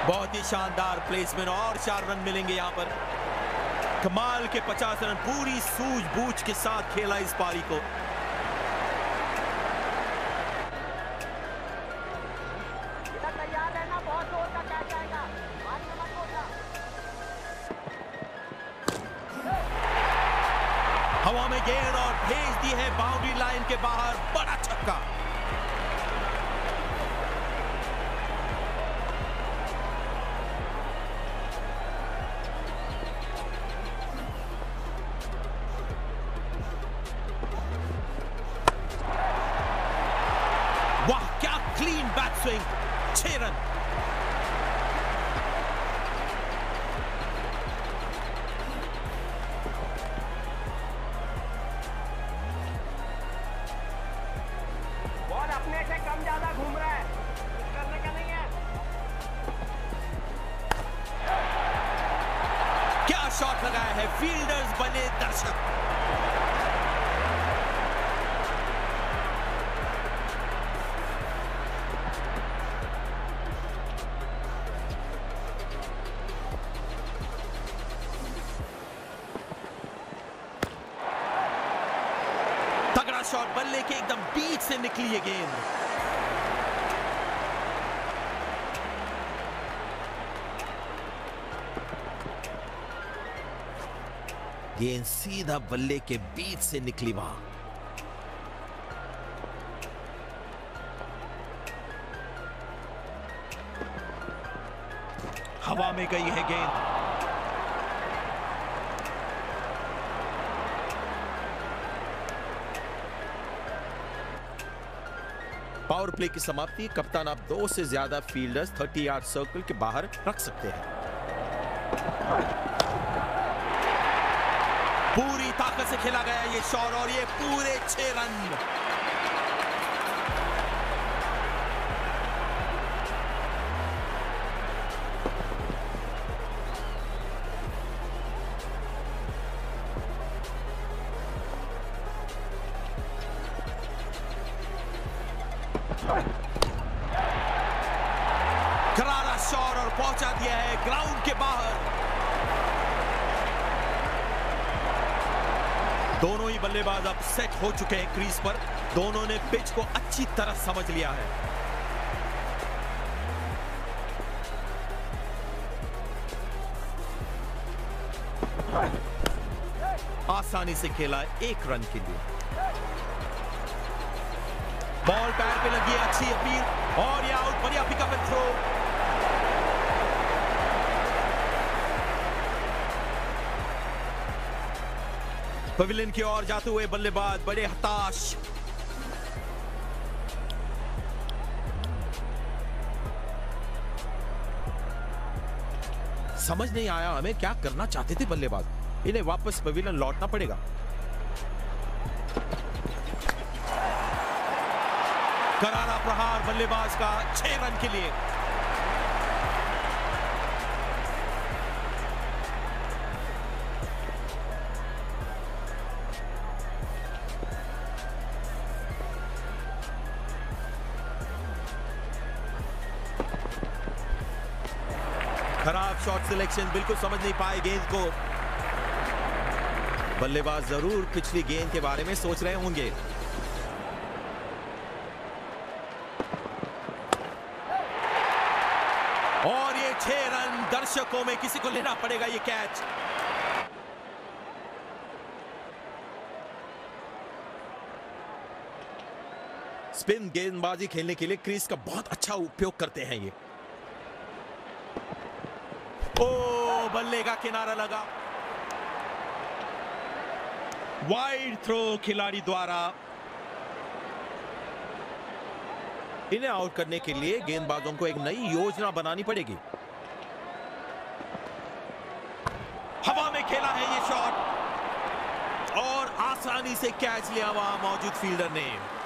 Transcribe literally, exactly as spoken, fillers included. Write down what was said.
बहुत ही शानदार प्लेसमेंट और चार रन मिलेंगे यहां पर। कमाल के पचास रन, पूरी सूझबूझ के साथ खेला इस पारी को। तैयार रहना, बहुत जोर का कैच आएगा, भारी मत बोलना। हवा में गेंद और भेज दी है बाउंड्री लाइन के बाहर, बड़ा छक्का। वाह क्या क्लीन बैक स्विंग, छह रन। बॉल अपने से कम ज्यादा घूम रहा है, कुछ करने का नहीं है। क्या शॉट लगाया है, फील्डर्स बने दर्शक। तगड़ा शॉट, बल्ले के एकदम बीच से निकली ये गेंद। गेंद सीधा बल्ले के बीच से निकली वहां। हवा में गई है गेंद। पावर प्ले की समाप्ति। कप्तान आप दो से ज्यादा फील्डर्स तीस यार्ड सर्कल के बाहर रख सकते हैं। पूरी ताकत से खेला गया ये शॉट और ये पूरे छह रन। करारा शॉट और पहुंचा दिया है ग्राउंड के बाहर। दोनों ही बल्लेबाज अब सेट हो चुके हैं क्रीज पर। दोनों ने पिच को अच्छी तरह समझ लिया है। आसानी से खेला एक रन के लिए। बॉल पैर पे लगी है, अच्छी अपील और ये आउट। बढ़िया पिकअप एंड थ्रो। पवेलियन की ओर जाते हुए बल्लेबाज बड़े हताश। समझ नहीं आया हमें क्या करना चाहते थे बल्लेबाज। इन्हें वापस पवेलियन लौटना पड़ेगा। करारा प्रहार बल्लेबाज का छह रन के लिए। खराब शॉट सिलेक्शन, बिल्कुल समझ नहीं पाए गेंद को। बल्लेबाज जरूर पिछली गेंद के बारे में सोच रहे होंगे। और ये छह रन, दर्शकों में किसी को लेना पड़ेगा ये कैच। स्पिन गेंदबाजी खेलने के लिए क्रीज का बहुत अच्छा उपयोग करते हैं ये। ओ बल्ले का किनारा लगा। वाइड थ्रो खिलाड़ी द्वारा। इन्हें आउट करने के लिए गेंदबाजों को एक नई योजना बनानी पड़ेगी। हवा में खेला है ये शॉट और आसानी से कैच लिया वहां मौजूद फील्डर ने।